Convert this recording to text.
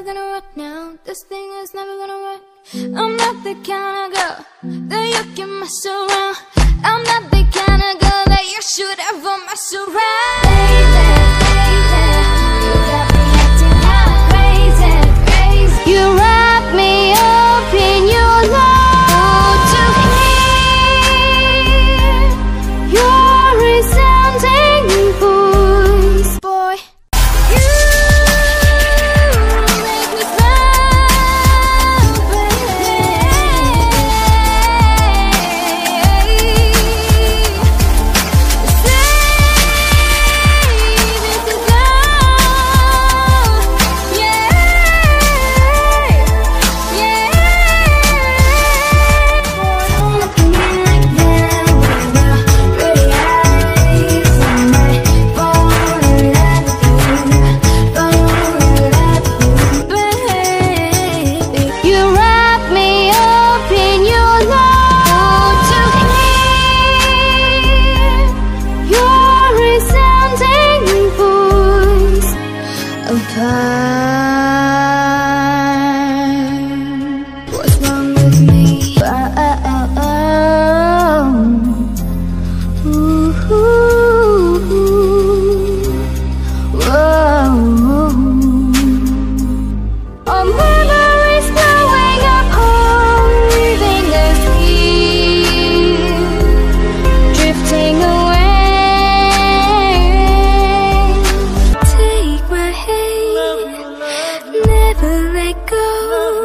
gonna work now. This thing is never gonna work. I'm not the kind of girl that you can mess around. I'm not the kind of girl that you should ever mess around. Baby, baby, you got me acting kinda crazy, crazy. You wrap me up in your love to hear your resounding voice, boy. You make me smile, baby. Say this is love, yeah, yeah. Don't look at me like that with your pretty eyes on my phone. I love you, baby. You wrap me up in your love to hear your resounding voice apart. What's wrong with me? Our memories blowing up, leaving us here, drifting away. Take my hand, never let go.